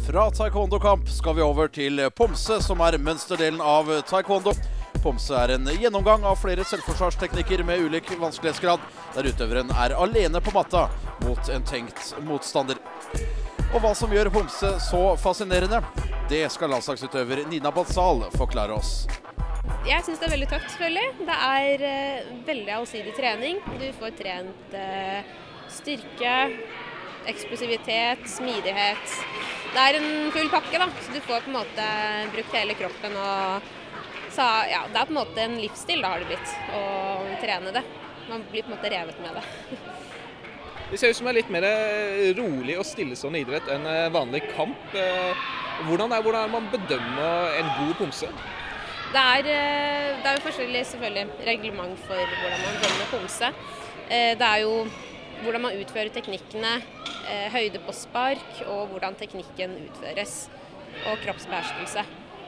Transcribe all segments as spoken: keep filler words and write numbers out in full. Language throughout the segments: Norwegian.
Fra taekwondo-kamp skal vi over til pomse, som er mønsterdelen av taekwondo. Pomse er en gjennomgang av flere selvforsvarsteknikker med ulik vanskelighetsgrad, der utøveren er alene på matta mot en tenkt motstander. Og hva som gjør pomse så fascinerende, det skal landslagsutøver Nina Bansal forklare oss. Jeg synes det er veldig tøft, selvfølgelig. Det er uh, veldig allsidig trening. Du får trent uh, styrke, eksplosivitet, smidighet. Det er en full pakke, da, så du får på en måte brukt hele kroppen. Og, så, ja, det er på en måte en livsstil, da har det blitt, å trene det. Man blir på en måte revet med det. Det ser ut som det er litt mer rolig og stillestående idrett enn vanlig kamp. Hvordan er, hvordan er man bedømmer en god pomse? Det er, det er jo forskjellig selvfølgelig reglement for hvordan man bedømmer pomse. Det er jo hvordan man utfører teknikkene, høyde på spark og hvordan teknikken utføres, og kroppsbeherskelse.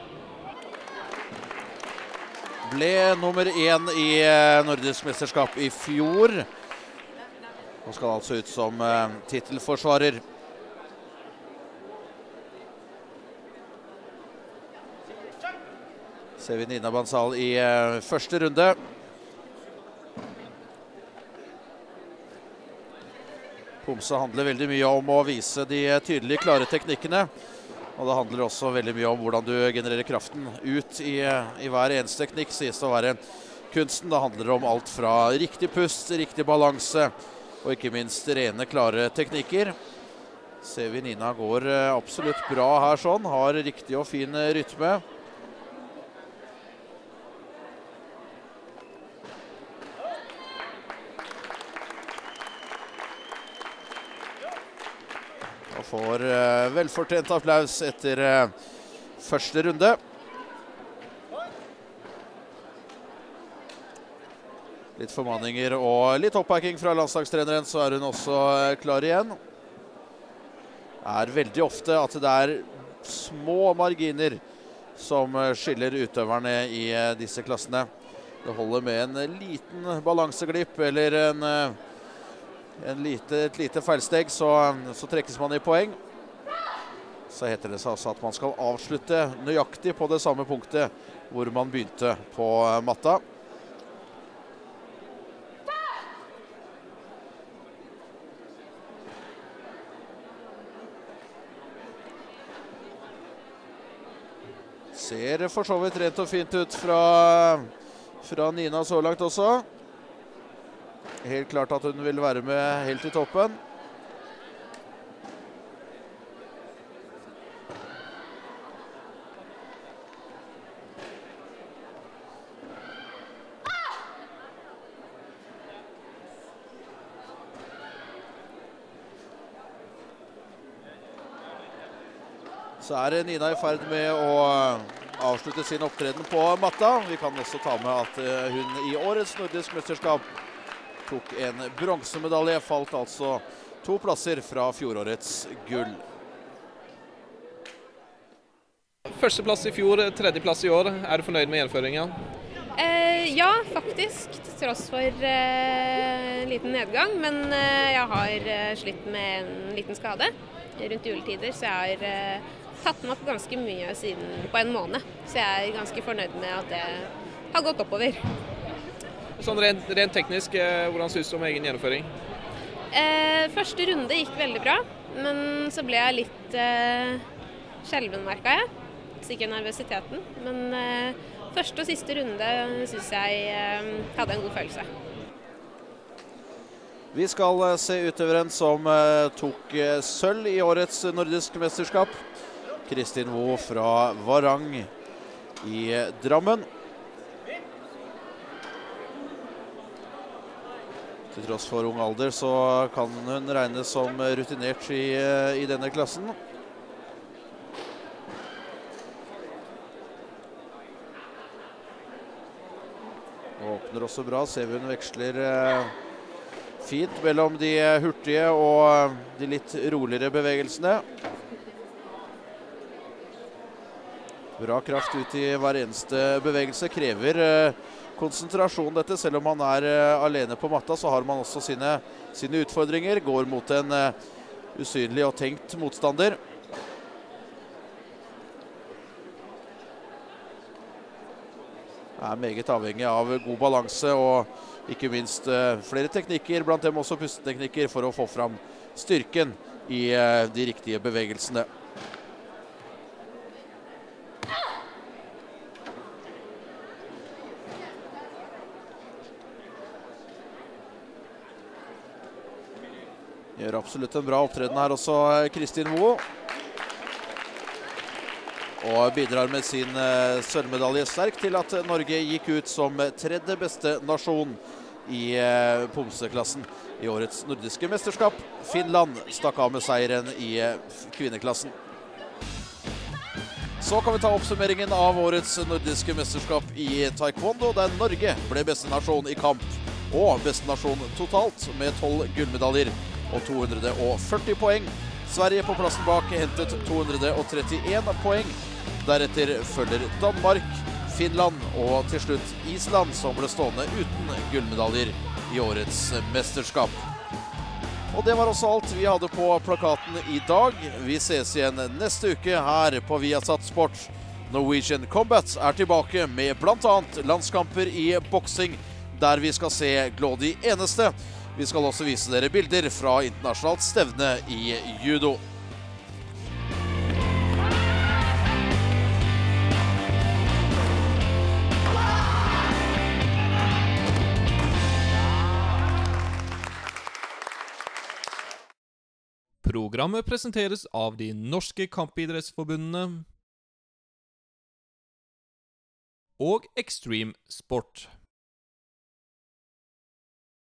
Ble nummer én i nordisk mesterskap i fjor. Nå skal altså ut som uh, titelforsvarer. Ser vi Nina Bansal i uh, første runde. Pomse handler veldig mye om å vise de tydelige, klare teknikkene. Og det handler også veldig mye om hvordan du genererer kraften ut i, i hver eneste teknikk. Sies det å være kunsten. Det handler om alt fra riktig pust, riktig balanse, og ikke minst rene, klare teknikker. Ser vi Nina går absolutt bra her sånn. Har riktig og fin rytme. Og får uh, velfortjent applaus etter uh, første runde. Litt formaninger og litt oppbacking fra landslagstreneren, så er hun også uh, klar igjen. Det er veldig ofte at det er små marginer som uh, skiller utøverne i uh, disse klassene. Det holder med en liten balanseglipp eller en... Uh, En lite, et lite feilsteg, så, så trekkes man i poeng. Så heter det seg altså at man skal avslutte nøyaktig på det samme punktet hvor man begynte på matta. Ser for så vidt rent og fint ut fra, fra Nina så langt også. Helt klart at hun vil være med helt i toppen. Så er Nina i ferd med å avslutte sin opptreden på matta. Vi kan også ta med at hun i årets nordisk mesterskap tok en bronsemedalje, falt altså to plasser fra fjorårets gull. Førsteplass i fjor, tredjeplass i år. Er du fornøyd med gjennomføringen? Eh, ja, faktisk. Til tross for eh, en liten nedgang. Men eh, jeg har eh, slitt med en liten skade rundt juletider, så jeg har eh, tatt meg opp ganske mye siden på en måned. Så jeg er ganske fornøyd med at det har gått oppover. Sånn rent, rent teknisk, eh, hvordan synes du om egen gjennomføring? Eh, første runde gikk veldig bra, men så ble jeg litt eh, skjelven, merket jeg. Sikkert nervøsiteten, men eh, første og siste runde synes jeg eh, hadde en god følelse. Vi skal eh, se utøveren som eh, tok eh, sølv i årets nordisk mesterskap. Kristin Vo fra Varang i eh, Drammen. Til tross for ung alder så kan hun regnes som rutinert i, i denne klassen. Åpner også bra, ser vi hun veksler eh, fint mellom de hurtige og de litt roligere bevegelsene. Bra kraft ut i hver eneste bevegelse, krever eh, konsentrasjon dette. Selv om man er uh, alene på matta, så har man også sine, sine utfordringer. Går mot en uh, usynlig og tenkt motstander. er meget avhengig av god balanse og ikke minst uh, flere teknikker, blant dem også pusteteknikker, for å få fram styrken i uh, de riktige bevegelsene. Gjør absolutt en bra opptreden her også, Kristin Moe. Og bidrar med sin uh, sølvmedalje sterkt til at Norge gikk ut som tredje beste nasjon i uh, pomseklassen i årets nordiske mesterskap. Finland stakk av med seieren i uh, kvinneklassen. Så kan vi ta oppsummeringen av årets nordiske mesterskap i taekwondo, der Norge ble beste nasjon i kamp og beste nasjon totalt med tolv gullmedaljer og to hundre og førti poeng. Sverige på plassen bak hentet to hundre og trettien poeng. Deretter følger Danmark, Finland og til slutt Island, som ble stående uten gullmedaljer i årets mesterskap. Og det var også alt vi hadde på plakaten i dag. Vi ses igjen neste uke her på Viasat Sport. Norwegian Combat er tilbake med blant annet landskamper i boksing, der vi skal se Glody Eneste. Vi skal også vise dere bilder fra internasjonalt stevne i judo. Programmet presenteres av de norske kampidrettsforbundene og Extreme Sport.